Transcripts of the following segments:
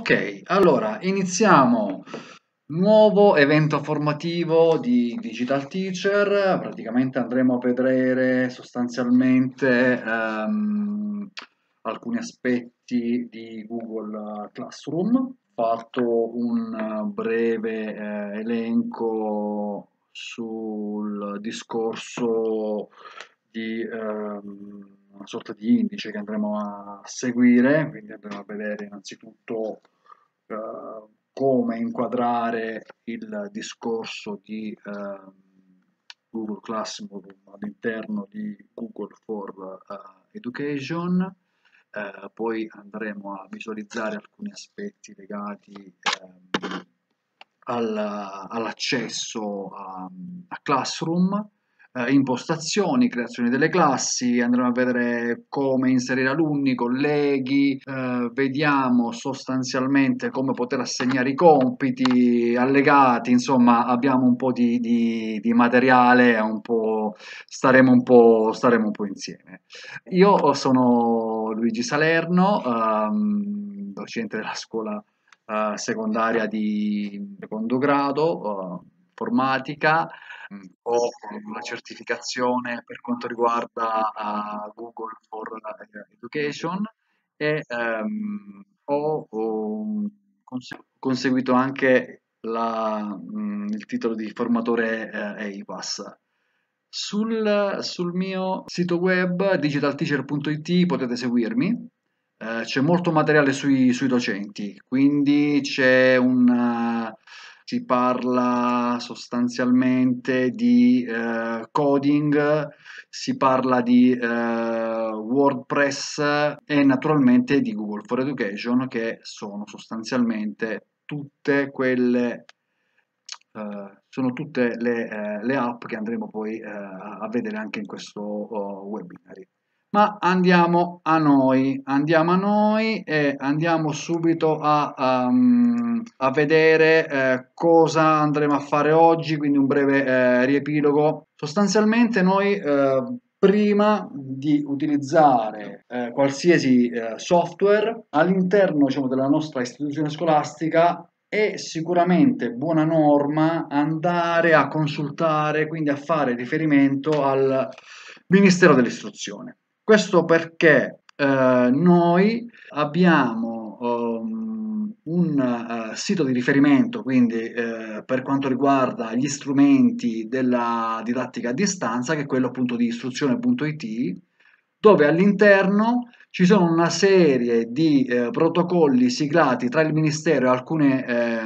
Ok, allora iniziamo. Nuovo evento formativo di Digital Teacher. Praticamente andremo a vedere sostanzialmente alcuni aspetti di Google Classroom. Fatto un breve elenco sul discorso di una sorta di indice che andremo a seguire, quindi andremo a vedere innanzitutto come inquadrare il discorso di Google Classroom all'interno di Google for Education. Poi andremo a visualizzare alcuni aspetti legati all'accesso a Classroom, impostazioni, creazione delle classi, andremo a vedere come inserire alunni, colleghi, vediamo sostanzialmente come poter assegnare i compiti, allegati, insomma abbiamo un po' di materiale, staremo un po' insieme. Io sono Luigi Salerno, docente della scuola secondaria di secondo grado, informatica. Ho la certificazione per quanto riguarda Google for Education e ho conseguito anche il titolo di formatore EIPAS. Sul mio sito web digitalteacher.it potete seguirmi, c'è molto materiale sui docenti, quindi si parla sostanzialmente di coding, si parla di WordPress e naturalmente di Google for Education, che sono sostanzialmente sono tutte le app che andremo poi a vedere anche in questo webinar. Ma andiamo a noi e andiamo subito a vedere cosa andremo a fare oggi, quindi un breve riepilogo. Sostanzialmente noi prima di utilizzare qualsiasi software all'interno, diciamo, della nostra istituzione scolastica è sicuramente buona norma andare a consultare, quindi a fare riferimento al Ministero dell'Istruzione. Questo perché noi abbiamo un sito di riferimento, quindi per quanto riguarda gli strumenti della didattica a distanza, che è quello appunto di istruzione.it, dove all'interno ci sono una serie di protocolli siglati tra il Ministero e alcune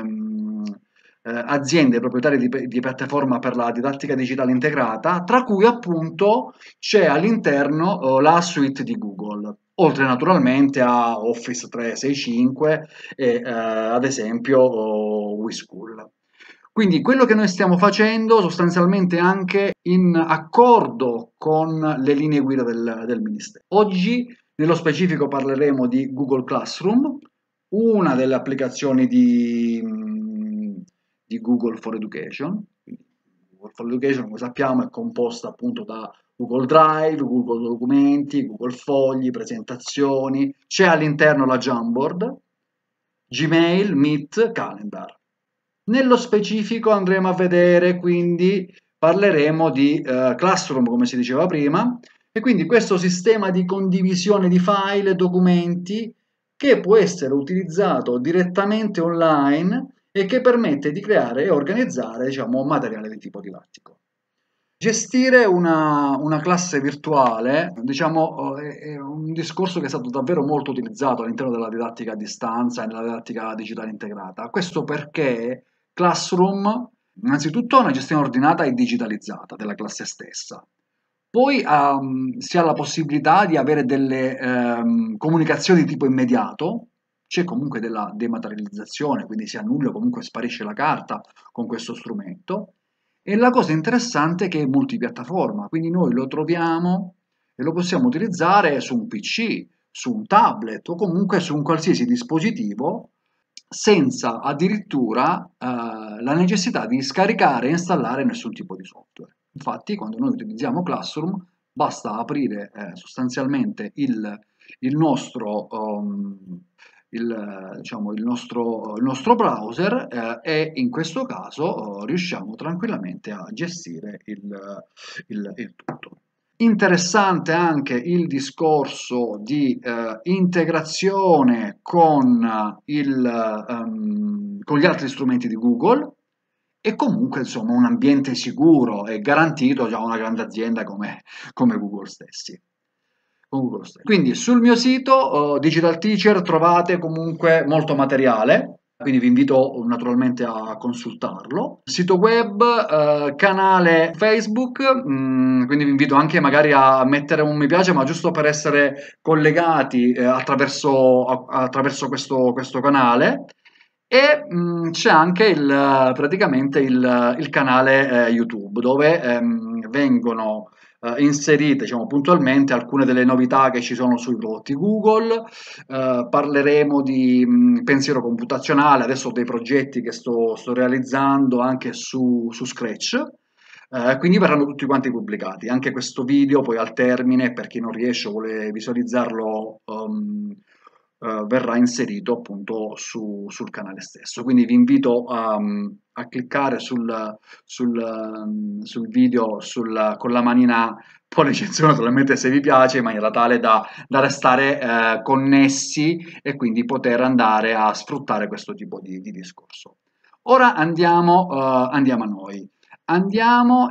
aziende proprietarie di piattaforma per la didattica digitale integrata, tra cui appunto c'è all'interno la suite di Google, oltre naturalmente a Office 365 e ad esempio WeSchool. Quindi quello che noi stiamo facendo sostanzialmente anche in accordo con le linee guida del Ministero. Oggi nello specifico parleremo di Google Classroom, una delle applicazioni di Google for Education. Google for Education, come sappiamo, è composta appunto da Google Drive, Google Documenti, Google Fogli, presentazioni, c'è all'interno la Jamboard, Gmail, Meet, Calendar. Nello specifico andremo a vedere, quindi parleremo di Classroom, come si diceva prima, e quindi questo sistema di condivisione di file e documenti che può essere utilizzato direttamente online e che permette di creare e organizzare, diciamo, materiale di tipo didattico. Gestire una classe virtuale, diciamo, è un discorso che è stato davvero molto utilizzato all'interno della didattica a distanza e nella didattica digitale integrata. Questo perché Classroom, innanzitutto, è una gestione ordinata e digitalizzata della classe stessa. Poi si ha la possibilità di avere delle comunicazioni di tipo immediato, c'è comunque della dematerializzazione, quindi si annulla o comunque sparisce la carta con questo strumento. E la cosa interessante è che è multipiattaforma, quindi noi lo troviamo e lo possiamo utilizzare su un PC, su un tablet o comunque su un qualsiasi dispositivo senza addirittura la necessità di scaricare e installare nessun tipo di software. Infatti, quando noi utilizziamo Classroom, basta aprire sostanzialmente il nostro diciamo, il nostro browser e in questo caso riusciamo tranquillamente a gestire il tutto. Interessante anche il discorso di integrazione con gli altri strumenti di Google e comunque insomma un ambiente sicuro e garantito da una grande azienda come Google stessi. Quindi sul mio sito Digital Teacher trovate comunque molto materiale, quindi vi invito naturalmente a consultarlo. Sito web, canale Facebook, quindi vi invito anche magari a mettere un mi piace, ma giusto per essere collegati attraverso questo canale. E c'è anche praticamente il canale YouTube dove vengono inserite, diciamo, puntualmente alcune delle novità che ci sono sui prodotti Google. Parleremo di pensiero computazionale, adesso ho dei progetti che sto realizzando anche su Scratch. Quindi verranno tutti quanti pubblicati. Anche questo video poi al termine, per chi non riesce o vuole visualizzarlo, verrà inserito appunto sul canale stesso. Quindi vi invito a cliccare sul video con la manina pollice in su, naturalmente se vi piace, in maniera tale da restare connessi e quindi poter andare a sfruttare questo tipo di discorso. Ora andiamo a noi. Andiamo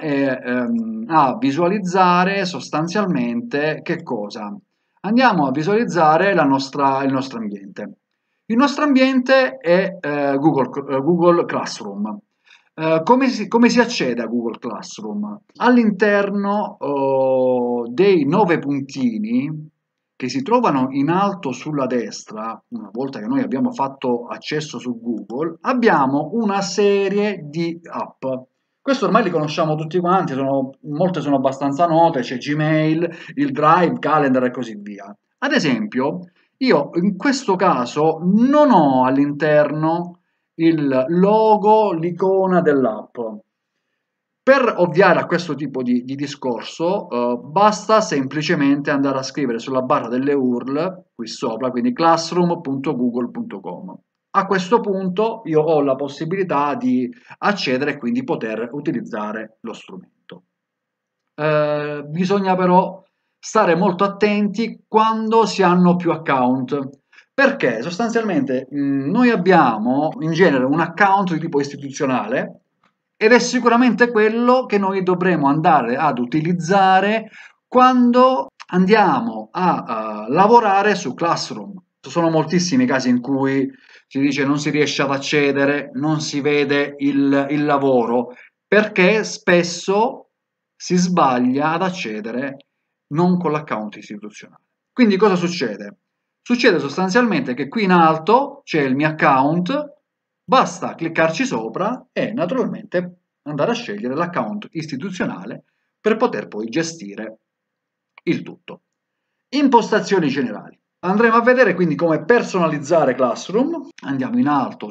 a visualizzare sostanzialmente che cosa? Andiamo a visualizzare il nostro ambiente. Il nostro ambiente è Google Classroom. Come si accede a Google Classroom? All'interno dei 9 puntini che si trovano in alto sulla destra, una volta che noi abbiamo fatto accesso su Google, abbiamo una serie di app. Questo ormai li conosciamo tutti quanti, molte sono abbastanza note, c'è Gmail, il Drive, Calendar e così via. Ad esempio, io in questo caso non ho all'interno il logo, l'icona dell'app. Per ovviare a questo tipo di discorso, basta semplicemente andare a scrivere sulla barra delle URL qui sopra, quindi classroom.google.com. A questo punto io ho la possibilità di accedere e quindi poter utilizzare lo strumento. Bisogna però stare molto attenti quando si hanno più account, perché sostanzialmente noi abbiamo in genere un account di tipo istituzionale ed è sicuramente quello che noi dovremo andare ad utilizzare quando andiamo a lavorare su Classroom. Ci sono moltissimi casi in cui si dice non si riesce ad accedere, non si vede il lavoro, perché spesso si sbaglia ad accedere non con l'account istituzionale. Quindi cosa succede? Succede sostanzialmente che qui in alto c'è il mio account, basta cliccarci sopra e naturalmente andare a scegliere l'account istituzionale per poter poi gestire il tutto. Impostazioni generali. Andremo a vedere quindi come personalizzare Classroom. Andiamo in alto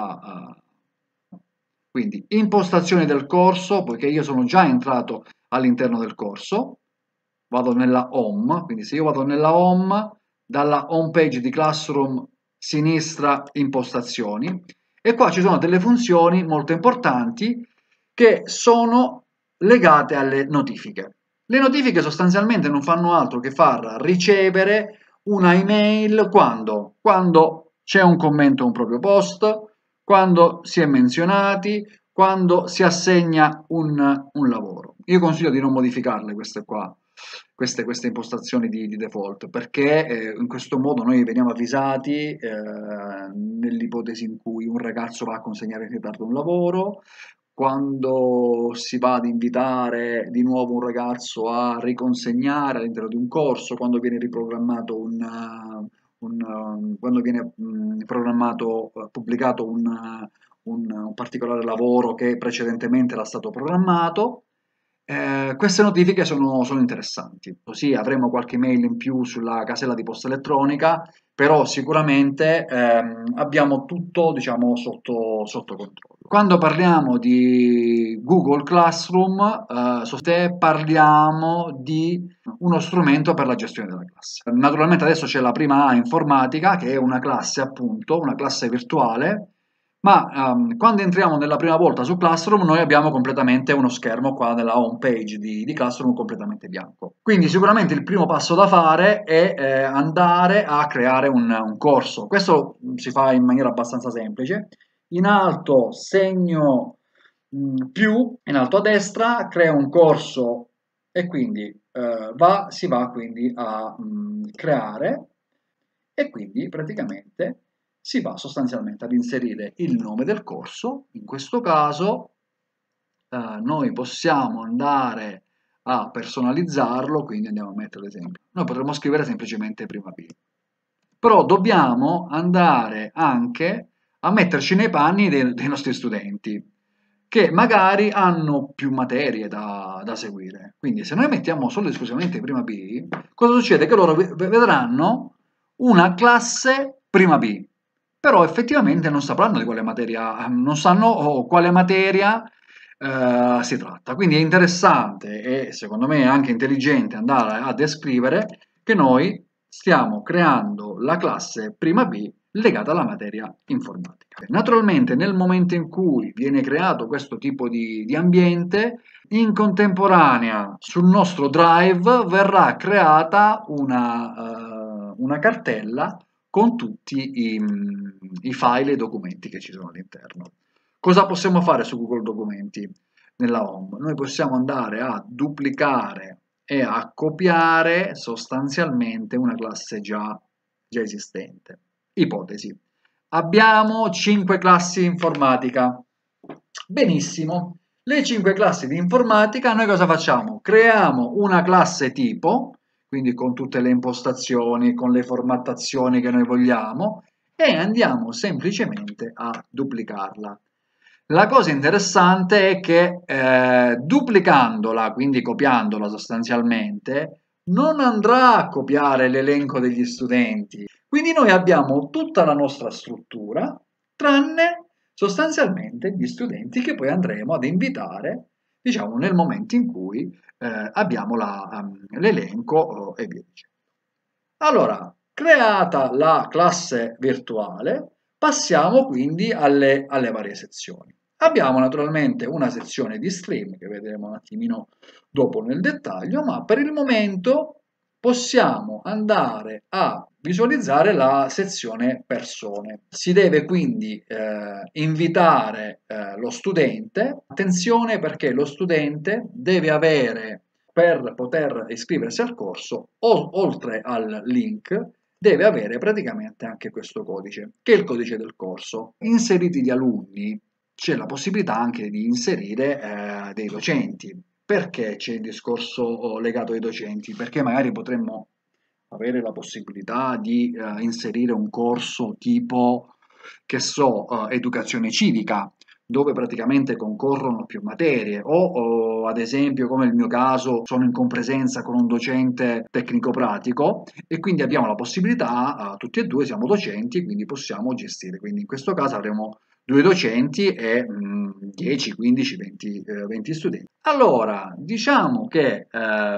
quindi impostazioni del corso, poiché io sono già entrato all'interno del corso, vado nella home, quindi se io vado nella home, dalla home page di Classroom sinistra impostazioni e qua ci sono delle funzioni molto importanti che sono legate alle notifiche. Le notifiche sostanzialmente non fanno altro che far ricevere una email quando c'è un commento a un proprio post, quando si è menzionati, quando si assegna un lavoro. Io consiglio di non modificarle queste qua, queste impostazioni di default, perché in questo modo noi veniamo avvisati nell'ipotesi in cui un ragazzo va a consegnare in ritardo un lavoro, quando si va ad invitare di nuovo un ragazzo a riconsegnare all'interno di un corso, quando viene riprogrammato quando viene programmato, pubblicato un particolare lavoro che precedentemente era stato programmato. Queste notifiche sono interessanti, così avremo qualche mail in più sulla casella di posta elettronica, però sicuramente abbiamo tutto, diciamo, sotto controllo. Quando parliamo di Google Classroom, parliamo di uno strumento per la gestione della classe. Naturalmente adesso c'è la prima A informatica, che è una classe appunto, una classe virtuale, ma quando entriamo nella prima volta su Classroom noi abbiamo completamente uno schermo qua nella home page di Classroom completamente bianco. Quindi sicuramente il primo passo da fare è andare a creare un corso. Questo si fa in maniera abbastanza semplice. In alto segno più, in alto a destra, crea un corso e quindi si va quindi a creare e quindi praticamente si va sostanzialmente ad inserire il nome del corso. In questo caso noi possiamo andare a personalizzarlo, quindi andiamo a mettere l'esempio. Noi potremmo scrivere semplicemente prima B, però dobbiamo andare anche a metterci nei panni dei nostri studenti, che magari hanno più materie da seguire. Quindi se noi mettiamo solo ed esclusivamente prima B, cosa succede? Che loro vedranno una classe prima B, però effettivamente non sapranno di quale materia, non sanno quale materia si tratta. Quindi è interessante e secondo me anche intelligente andare a descrivere che noi stiamo creando la classe prima B legata alla materia informatica. Naturalmente nel momento in cui viene creato questo tipo di ambiente, in contemporanea sul nostro drive verrà creata una cartella con tutti i file e i documenti che ci sono all'interno. Cosa possiamo fare su Google Documenti nella home? Noi possiamo andare a duplicare e a copiare sostanzialmente una classe già esistente. Ipotesi. Abbiamo 5 classi informatica. Benissimo. Le 5 classi di informatica noi cosa facciamo? Creiamo una classe tipo, quindi con tutte le impostazioni, con le formattazioni che noi vogliamo, e andiamo semplicemente a duplicarla. La cosa interessante è che duplicandola, quindi copiandola sostanzialmente, non andrà a copiare l'elenco degli studenti. Quindi noi abbiamo tutta la nostra struttura, tranne sostanzialmente gli studenti che poi andremo ad invitare, diciamo, nel momento in cui abbiamo l'elenco e via dicendo. Allora, creata la classe virtuale, passiamo quindi alle varie sezioni. Abbiamo naturalmente una sezione di stream che vedremo un attimino dopo nel dettaglio, ma per il momento possiamo andare a visualizzare la sezione persone. Si deve quindi invitare lo studente. Attenzione perché lo studente deve avere, per poter iscriversi al corso, oltre al link, deve avere praticamente anche questo codice, che è il codice del corso. Inseriti gli alunni, c'è la possibilità anche di inserire dei docenti. Perché c'è il discorso legato ai docenti? Perché magari potremmo avere la possibilità di inserire un corso tipo, che so, educazione civica, dove praticamente concorrono più materie, o ad esempio, come nel mio caso, sono in compresenza con un docente tecnico-pratico e quindi abbiamo la possibilità, tutti e due siamo docenti, quindi possiamo gestire. Quindi in questo caso avremo due docenti e 10, 15, 20 studenti. Allora, diciamo che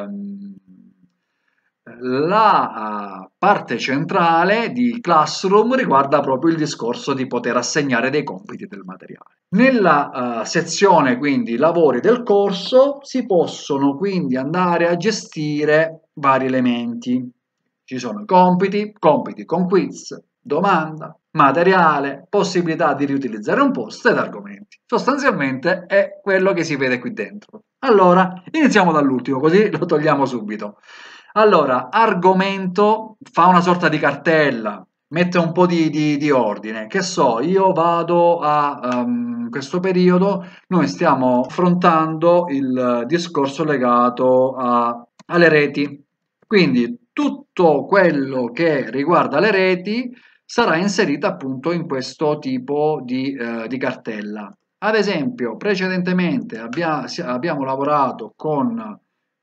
la parte centrale di Classroom riguarda proprio il discorso di poter assegnare dei compiti del materiale. Nella sezione quindi lavori del corso si possono quindi andare a gestire vari elementi. Ci sono i compiti con quiz, domanda, materiale, possibilità di riutilizzare un post ed argomenti. Sostanzialmente è quello che si vede qui dentro. Allora, iniziamo dall'ultimo, così lo togliamo subito. Allora, argomento fa una sorta di cartella, mette un po' di ordine. Che so, io vado a questo periodo, noi stiamo affrontando il discorso legato alle reti. Quindi tutto quello che riguarda le reti sarà inserito appunto in questo tipo di cartella. Ad esempio, precedentemente abbiamo lavorato con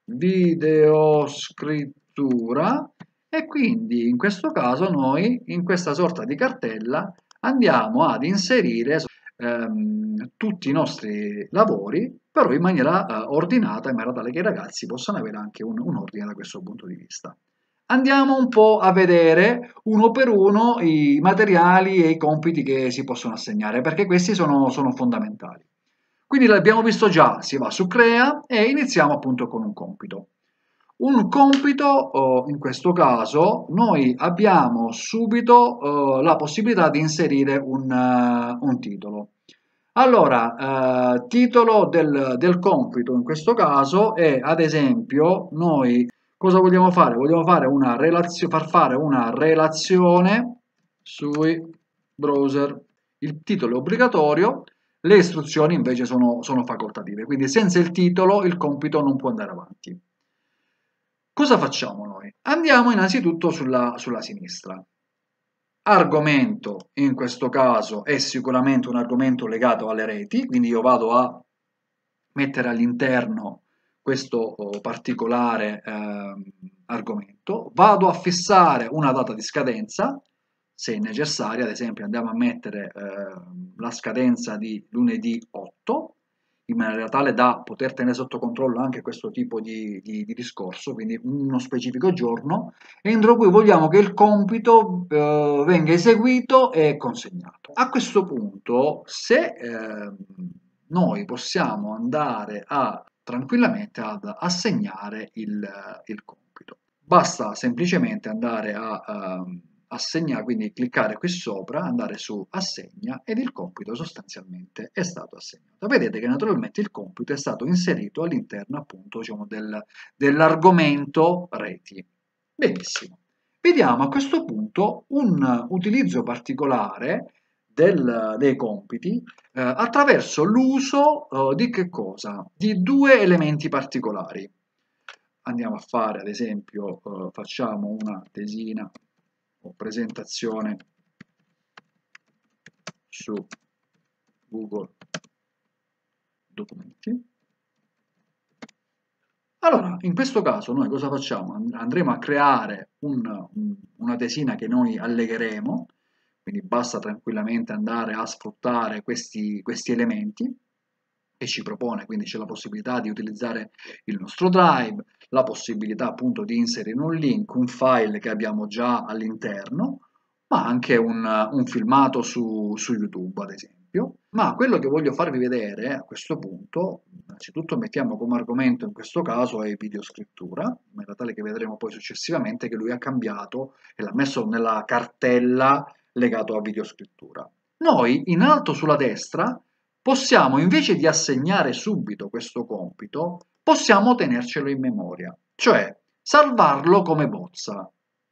videoscrittura e quindi in questo caso noi in questa sorta di cartella andiamo ad inserire tutti i nostri lavori, però in maniera ordinata, in maniera tale che i ragazzi possano avere anche un ordine da questo punto di vista. Andiamo un po' a vedere uno per uno i materiali e i compiti che si possono assegnare, perché questi sono fondamentali. Quindi l'abbiamo visto già, si va su Crea e iniziamo appunto con un compito. Un compito, in questo caso, noi abbiamo subito la possibilità di inserire un titolo. Allora, titolo del compito in questo caso è, ad esempio, noi cosa vogliamo fare? Vogliamo fare far fare una relazione sui browser. Il titolo è obbligatorio, le istruzioni invece sono facoltative, quindi senza il titolo il compito non può andare avanti. Cosa facciamo noi? Andiamo innanzitutto sulla sinistra. Argomento, in questo caso, è sicuramente un argomento legato alle reti, quindi io vado a mettere all'interno questo particolare argomento, vado a fissare una data di scadenza, se necessaria, ad esempio andiamo a mettere la scadenza di lunedì 8, in maniera tale da poter tenere sotto controllo anche questo tipo di discorso, quindi uno specifico giorno, entro cui vogliamo che il compito venga eseguito e consegnato. A questo punto, se noi possiamo andare tranquillamente ad assegnare il compito. Basta semplicemente andare a assegnare, quindi cliccare qui sopra, andare su assegna ed il compito sostanzialmente è stato assegnato. Vedete che naturalmente il compito è stato inserito all'interno appunto diciamo, dell'argomento reti. Benissimo. Vediamo a questo punto un utilizzo particolare dei compiti attraverso l'uso di che cosa? Di due elementi particolari. Andiamo a fare, ad esempio, facciamo una tesina o presentazione su Google Documenti. Allora, in questo caso noi cosa facciamo? Andremo a creare una tesina che noi allegheremo, quindi basta tranquillamente andare a sfruttare questi elementi e ci propone, quindi c'è la possibilità di utilizzare il nostro Drive, la possibilità appunto di inserire un link, un file che abbiamo già all'interno, ma anche un filmato su YouTube, ad esempio. Ma quello che voglio farvi vedere a questo punto, innanzitutto mettiamo come argomento in questo caso è videoscrittura, in maniera tale che vedremo poi successivamente che lui ha cambiato e l'ha messo nella cartella legato a videoscrittura. Noi in alto sulla destra possiamo invece di assegnare subito questo compito, possiamo tenercelo in memoria, cioè salvarlo come bozza,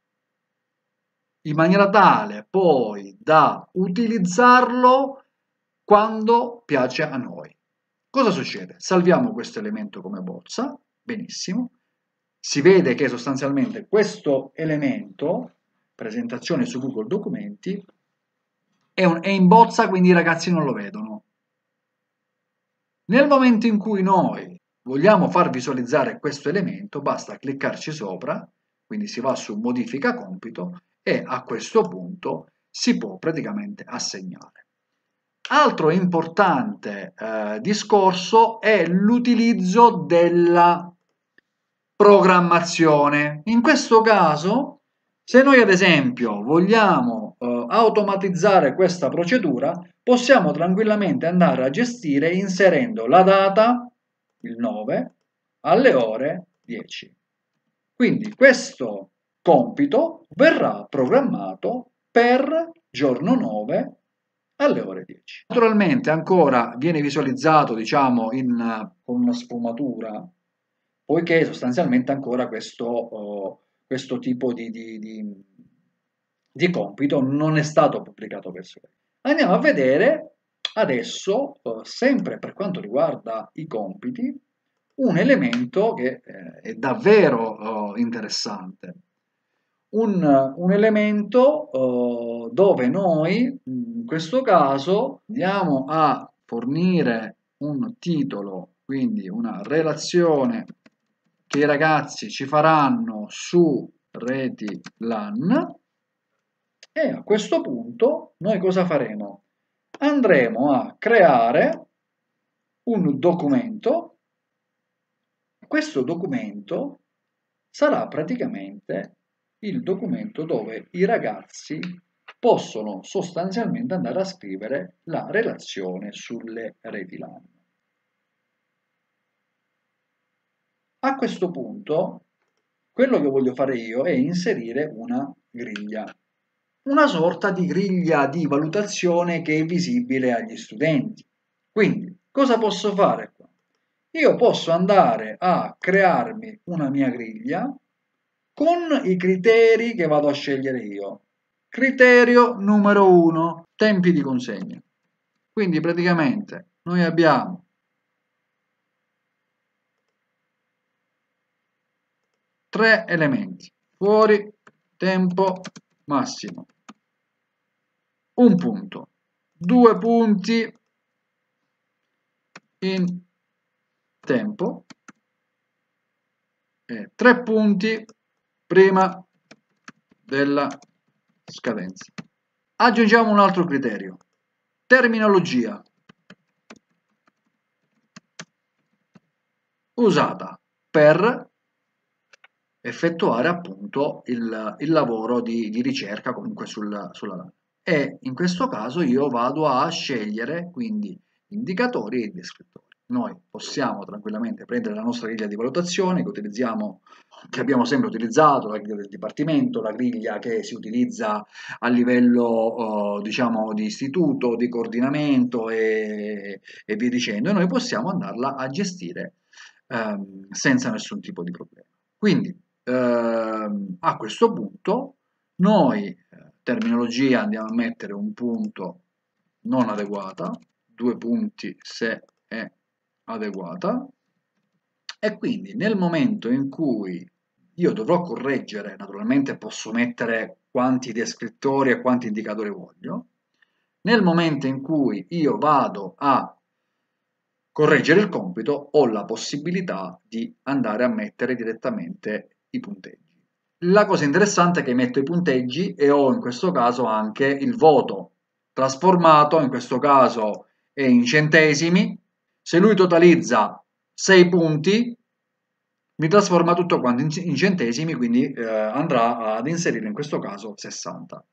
in maniera tale poi da utilizzarlo quando piace a noi. Cosa succede? Salviamo questo elemento come bozza, benissimo, si vede che sostanzialmente questo elemento, presentazione su Google Documenti, è in bozza, quindi i ragazzi non lo vedono. Nel momento in cui noi vogliamo far visualizzare questo elemento, basta cliccarci sopra, quindi si va su modifica compito e a questo punto si può praticamente assegnare. Altro importante discorso è l'utilizzo della programmazione. In questo caso, se noi ad esempio vogliamo automatizzare questa procedura, possiamo tranquillamente andare a gestire inserendo la data, il 9, alle ore 10. Quindi questo compito verrà programmato per giorno 9 alle ore 10. Naturalmente ancora viene visualizzato diciamo con una sfumatura poiché sostanzialmente ancora questo tipo di compito non è stato pubblicato verso web. Andiamo a vedere adesso, sempre per quanto riguarda i compiti, un elemento che è davvero interessante. Un elemento dove noi, in questo caso, andiamo a fornire un titolo, quindi una relazione che i ragazzi ci faranno su reti LAN e a questo punto noi cosa faremo? andremo a creare un documento. Questo documento sarà praticamente il documento dove i ragazzi possono sostanzialmente andare a scrivere la relazione sulle reti LAN. A questo punto, quello che voglio fare io è inserire una griglia, una sorta di griglia di valutazione che è visibile agli studenti. Quindi, cosa posso fare qua? Io posso andare a crearmi una mia griglia con i criteri che vado a scegliere io. Criterio numero 1, tempi di consegna. Quindi praticamente noi abbiamo tre elementi: fuori, tempo, massimo. Un punto, 2 punti in tempo e 3 punti prima della scadenza. Aggiungiamo un altro criterio: terminologia usata per effettuare appunto il lavoro di ricerca comunque sulla LAN. E in questo caso io vado a scegliere quindi indicatori e descrittori. Noi possiamo tranquillamente prendere la nostra griglia di valutazione che abbiamo sempre utilizzato, la griglia del dipartimento, la griglia che si utilizza a livello diciamo di istituto, di coordinamento e via dicendo, e noi possiamo andarla a gestire senza nessun tipo di problema. Quindi a questo punto noi, terminologia, andiamo a mettere un punto non adeguata, 2 punti se è adeguata, e quindi nel momento in cui io dovrò correggere, naturalmente posso mettere quanti descrittori e quanti indicatori voglio, nel momento in cui io vado a correggere il compito ho la possibilità di andare a mettere direttamente i punteggi. La cosa interessante è che metto i punteggi e ho in questo caso anche il voto trasformato, in questo caso è in centesimi. Se lui totalizza 6 punti, mi trasforma tutto quanto in centesimi, quindi andrà ad inserire in questo caso 60.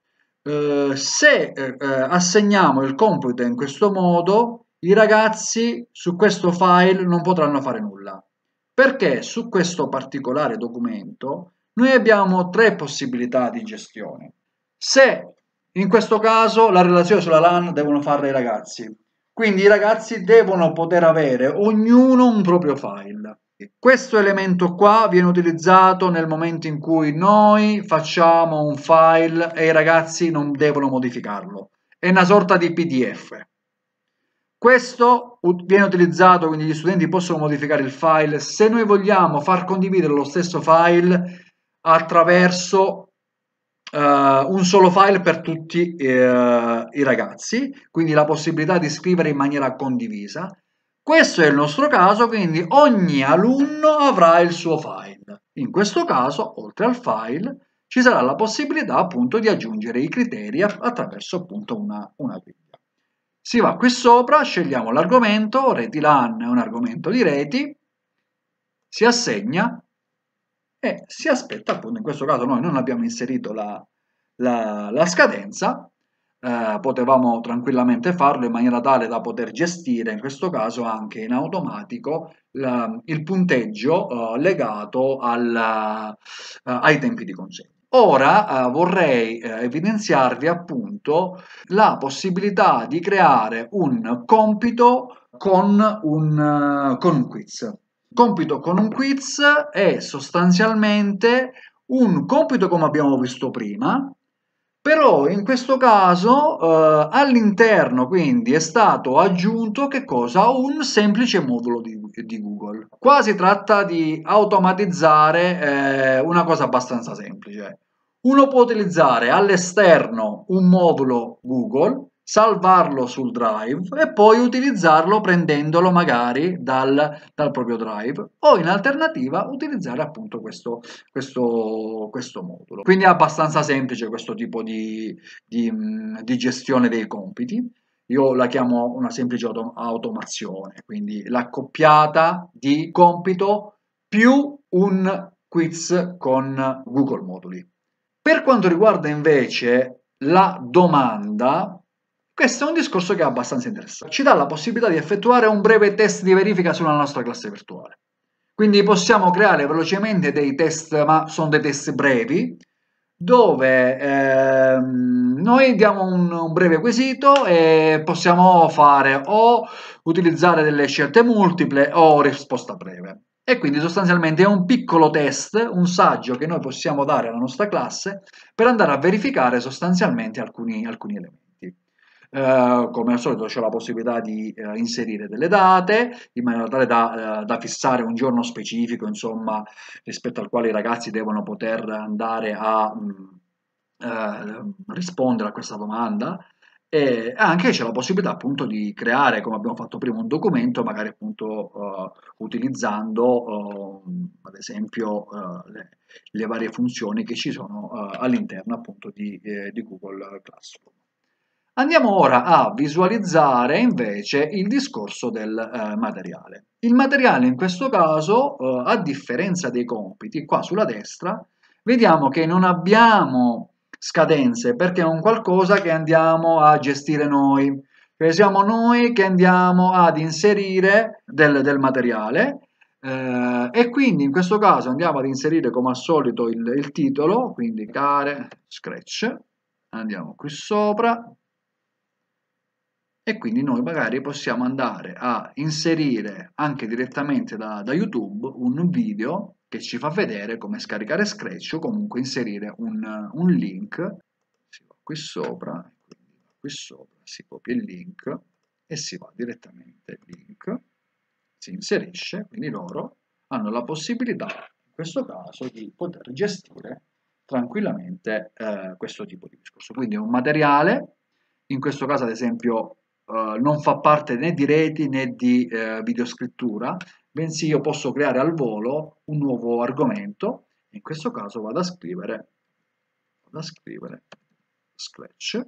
Se assegniamo il compito in questo modo, i ragazzi su questo file non potranno fare nulla, perché su questo particolare documento noi abbiamo tre possibilità di gestione. Se in questo caso la relazione sulla LAN devono farla i ragazzi, quindi i ragazzi devono poter avere ognuno un proprio file. Questo elemento qua viene utilizzato nel momento in cui noi facciamo un file e i ragazzi non devono modificarlo. È una sorta di PDF. Questo viene utilizzato, quindi gli studenti possono modificare il file se noi vogliamo far condividere lo stesso file attraverso un solo file per tutti i ragazzi, quindi la possibilità di scrivere in maniera condivisa. Questo è il nostro caso, quindi ogni alunno avrà il suo file. In questo caso, oltre al file, ci sarà la possibilità appunto di aggiungere i criteri attraverso appunto una griglia. Si va qui sopra, scegliamo l'argomento, reti LAN è un argomento di reti, si assegna e si aspetta appunto, in questo caso noi non abbiamo inserito la scadenza, potevamo tranquillamente farlo in maniera tale da poter gestire in questo caso anche in automatico il punteggio legato ai tempi di consegna. Ora vorrei evidenziarvi appunto la possibilità di creare un compito con un quiz. Compito con un quiz è sostanzialmente un compito come abbiamo visto prima, però in questo caso all'interno quindi è stato aggiunto che cosa? Un semplice modulo di Google. Qua si tratta di automatizzare una cosa abbastanza semplice. Uno può utilizzare all'esterno un modulo Google, salvarlo sul drive e poi utilizzarlo prendendolo magari dal proprio drive o in alternativa utilizzare appunto questo modulo. Quindi è abbastanza semplice questo tipo di gestione dei compiti. io la chiamo una semplice automazione, quindi l'accoppiata di compito più un quiz con Google Moduli. Per quanto riguarda invece la domanda, questo è un discorso che è abbastanza interessante. Ci dà la possibilità di effettuare un breve test di verifica sulla nostra classe virtuale. Quindi possiamo creare velocemente dei test, ma sono dei test brevi, dove noi diamo un breve quesito e possiamo fare o utilizzare delle scelte multiple o risposta breve. E quindi sostanzialmente è un piccolo test, un saggio che noi possiamo dare alla nostra classe per andare a verificare sostanzialmente alcuni elementi. Come al solito c'è la possibilità di inserire delle date in maniera tale da fissare un giorno specifico, insomma, rispetto al quale i ragazzi devono poter andare a rispondere a questa domanda. E anche c'è la possibilità appunto di creare, come abbiamo fatto prima, un documento, magari appunto utilizzando ad esempio le varie funzioni che ci sono all'interno appunto di Google Classroom. Andiamo ora a visualizzare invece il discorso del materiale. Il materiale in questo caso, a differenza dei compiti, qua sulla destra, vediamo che non abbiamo scadenze perché è un qualcosa che andiamo a gestire noi. Cioè siamo noi che andiamo ad inserire del materiale e quindi in questo caso andiamo ad inserire come al solito il titolo, quindi care Scratch, andiamo qui sopra e quindi noi magari possiamo andare a inserire anche direttamente da YouTube un video che ci fa vedere come scaricare Scratch o comunque inserire un link. Si va qui sopra, si copia il link e si va direttamente il link, si inserisce, quindi loro hanno la possibilità in questo caso di poter gestire tranquillamente questo tipo di discorso. Quindi è un materiale, in questo caso ad esempio non fa parte né di reti né di videoscrittura, bensì io posso creare al volo un nuovo argomento, in questo caso vado a scrivere Scratch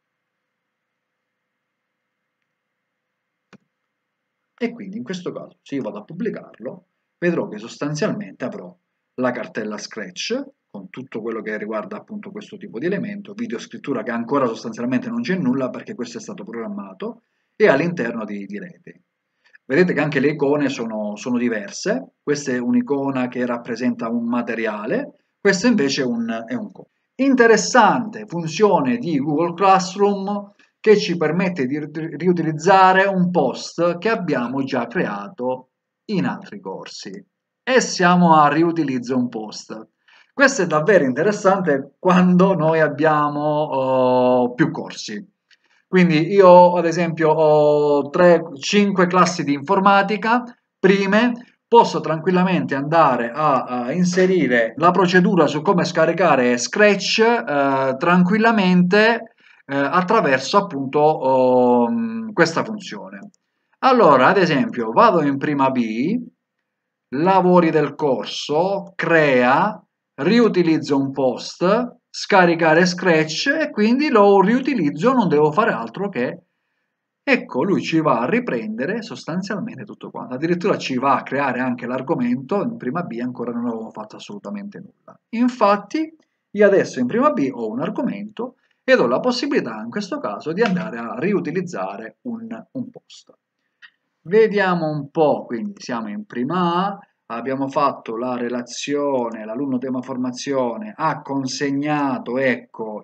e quindi in questo caso se io vado a pubblicarlo vedrò che sostanzialmente avrò la cartella Scratch con tutto quello che riguarda appunto questo tipo di elemento, videoscrittura che ancora sostanzialmente non c'è nulla perché questo è stato programmato e all'interno di reti. Vedete che anche le icone sono diverse, questa è un'icona che rappresenta un materiale, questo invece è un codice. Interessante funzione di Google Classroom che ci permette di riutilizzare un post che abbiamo già creato in altri corsi. E siamo a riutilizzo un post. Questo è davvero interessante quando noi abbiamo più corsi. Quindi io ad esempio ho 3-5 classi di informatica, prime, posso tranquillamente andare a inserire la procedura su come scaricare Scratch tranquillamente attraverso appunto questa funzione. Allora, ad esempio, vado in prima B, lavori del corso, crea, riutilizzo un post, scaricare Scratch e quindi lo riutilizzo, non devo fare altro che, ecco, lui ci va a riprendere sostanzialmente tutto quanto, addirittura ci va a creare anche l'argomento, in prima B ancora non avevo fatto assolutamente nulla. Infatti, io adesso in prima B ho un argomento ed ho la possibilità in questo caso di andare a riutilizzare un post. Vediamo un po', quindi siamo in prima A, abbiamo fatto la relazione, l'alunno tema formazione ha consegnato, ecco,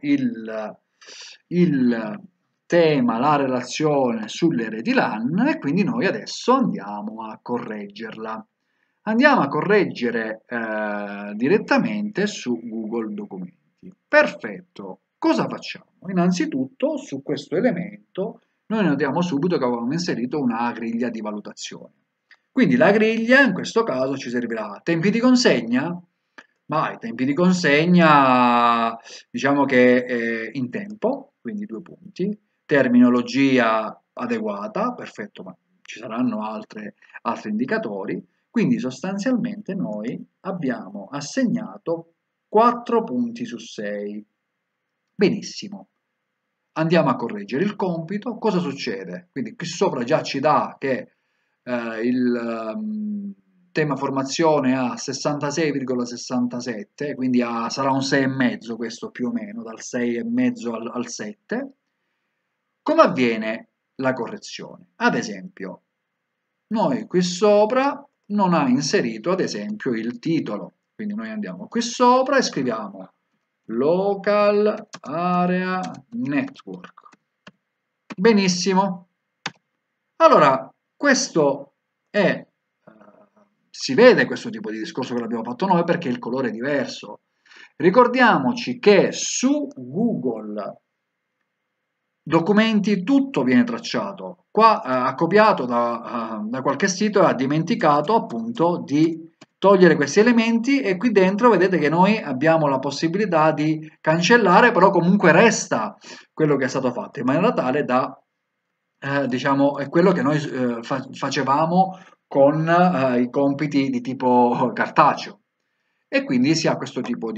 il tema, la relazione sulle reti LAN e quindi noi adesso andiamo a correggerla. Andiamo a correggere direttamente su Google Documenti. Perfetto. Cosa facciamo? Innanzitutto su questo elemento noi notiamo subito che avevamo inserito una griglia di valutazione. Quindi la griglia in questo caso ci servirà. Tempi di consegna? Ma i tempi di consegna diciamo che in tempo, quindi 2 punti. Terminologia adeguata, perfetto, ma ci saranno altri indicatori. Quindi sostanzialmente noi abbiamo assegnato 4 punti su 6. Benissimo. andiamo a correggere il compito, cosa succede? Quindi qui sopra già ci dà che il tema formazione ha 66,67, quindi sarà un 6,5 questo più o meno, dal 6,5 al 7. Come avviene la correzione? Ad esempio, noi qui sopra non ha inserito ad esempio il titolo, quindi noi andiamo qui sopra e scriviamo Local Area Network. Benissimo. Allora, questo è, si vede questo tipo di discorso che l'abbiamo fatto noi perché il colore è diverso. Ricordiamoci che su Google Documenti tutto viene tracciato. Qua ha copiato da qualche sito e ha dimenticato appunto di togliere questi elementi e qui dentro vedete che noi abbiamo la possibilità di cancellare, però comunque resta quello che è stato fatto in maniera tale da, diciamo, è quello che noi facevamo con i compiti di tipo cartaceo. E quindi si ha questo tipo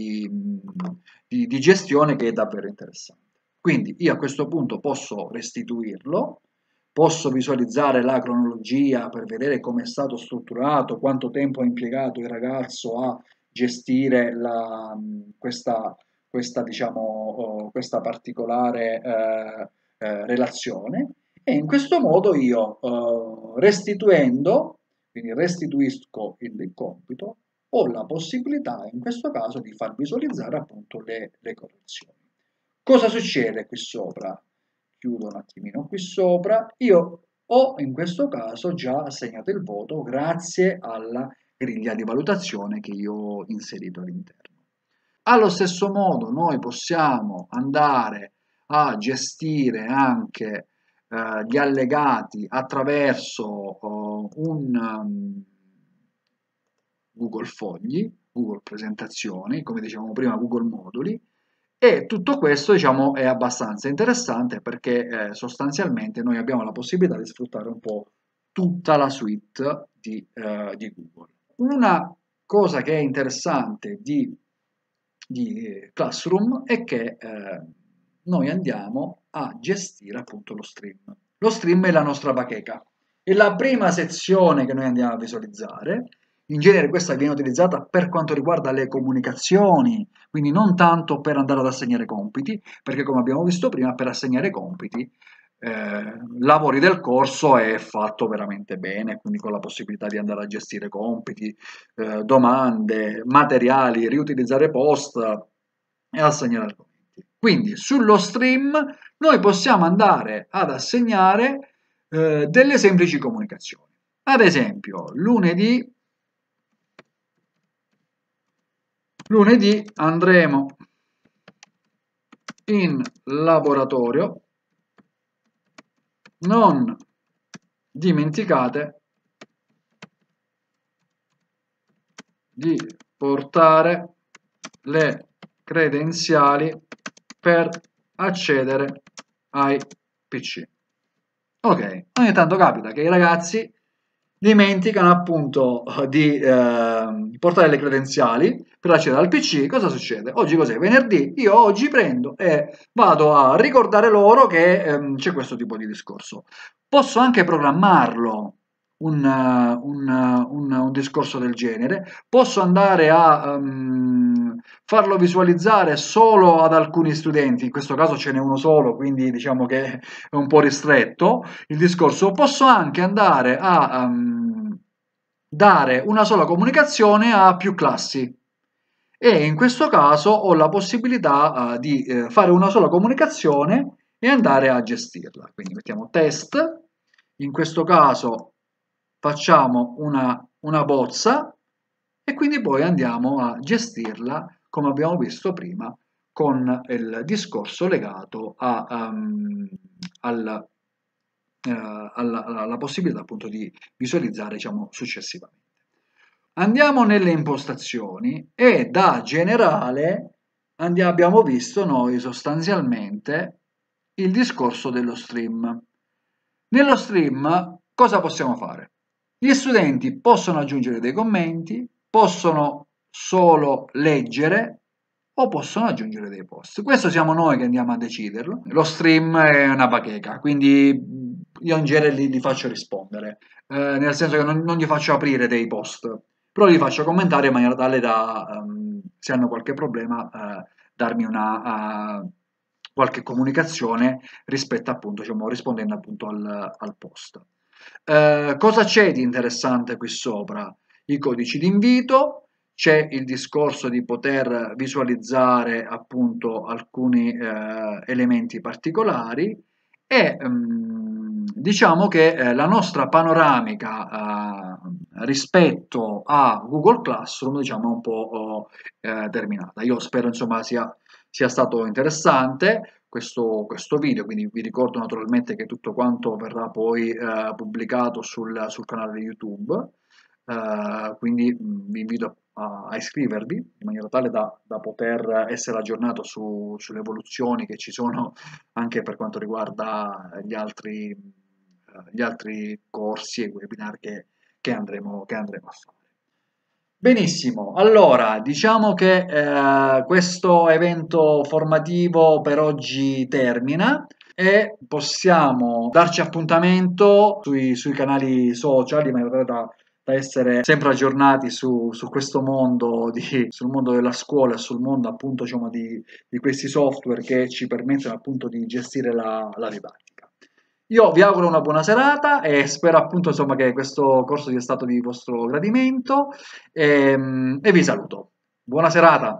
di gestione che è davvero interessante. Quindi io a questo punto posso restituirlo, posso visualizzare la cronologia per vedere come è stato strutturato, quanto tempo ha impiegato il ragazzo a gestire questa particolare relazione e in questo modo io restituendo, quindi restituisco il compito, ho la possibilità in questo caso di far visualizzare appunto le correzioni. Cosa succede qui sopra? Chiudo un attimino qui sopra. Io ho in questo caso già assegnato il voto grazie alla griglia di valutazione che io ho inserito all'interno. Allo stesso modo noi possiamo andare a gestire anche gli allegati attraverso un Google Fogli, Google Presentazioni, come dicevamo prima Google Moduli, e tutto questo diciamo, è abbastanza interessante perché sostanzialmente noi abbiamo la possibilità di sfruttare un po' tutta la suite di Google. Una cosa che è interessante di Classroom è che noi andiamo a gestire appunto lo stream. Lo stream è la nostra bacheca. È la prima sezione che noi andiamo a visualizzare. In genere questa viene utilizzata per quanto riguarda le comunicazioni, quindi non tanto per andare ad assegnare compiti, perché come abbiamo visto prima, per assegnare compiti, lavori del corso è fatto veramente bene, quindi con la possibilità di andare a gestire compiti, domande, materiali, riutilizzare post e assegnare argomenti. Quindi sullo stream noi possiamo andare ad assegnare delle semplici comunicazioni. Ad esempio, lunedì andremo in laboratorio, non dimenticate di portare le credenziali per accedere ai PC. Ok, ogni tanto capita che i ragazzi dimenticano appunto di portare le credenziali per accedere al PC. Cosa succede? Oggi cos'è? Venerdì. Io oggi prendo e vado a ricordare loro che c'è questo tipo di discorso. Posso anche programmarlo un discorso del genere. Posso andare a farlo visualizzare solo ad alcuni studenti, in questo caso ce n'è uno solo, quindi diciamo che è un po' ristretto il discorso. Posso anche andare a dare una sola comunicazione a più classi e in questo caso ho la possibilità di fare una sola comunicazione e andare a gestirla. Quindi mettiamo test, in questo caso facciamo una bozza e quindi poi andiamo a gestirla come abbiamo visto prima con il discorso legato alla possibilità appunto di visualizzare diciamo successivamente. Andiamo nelle impostazioni e da generale abbiamo visto noi sostanzialmente il discorso dello stream. Nello stream cosa possiamo fare? Gli studenti possono aggiungere dei commenti, possono solo leggere o possono aggiungere dei post. Questo siamo noi che andiamo a deciderlo. Lo stream è una bacheca, quindi io in genere li faccio rispondere, nel senso che non gli faccio aprire dei post, però li faccio commentare in maniera tale da, se hanno qualche problema, darmi qualche comunicazione rispetto appunto, diciamo, rispondendo appunto al post. Cosa c'è di interessante qui sopra? I codici d'invito, c'è il discorso di poter visualizzare appunto alcuni elementi particolari e diciamo che la nostra panoramica rispetto a Google Classroom diciamo è un po' terminata. Io spero insomma sia stato interessante questo video, quindi vi ricordo naturalmente che tutto quanto verrà poi pubblicato sul canale di YouTube, quindi vi invito a iscrivervi in maniera tale da poter essere aggiornato sulle evoluzioni che ci sono anche per quanto riguarda gli altri corsi e webinar che andremo a fare. Benissimo, allora diciamo che questo evento formativo per oggi termina e possiamo darci appuntamento sui canali social in maniera tale da essere sempre aggiornati su questo mondo, sul mondo della scuola e sul mondo appunto diciamo, di questi software che ci permettono appunto di gestire la didattica. Io vi auguro una buona serata e spero appunto insomma che questo corso sia stato di vostro gradimento e vi saluto. Buona serata!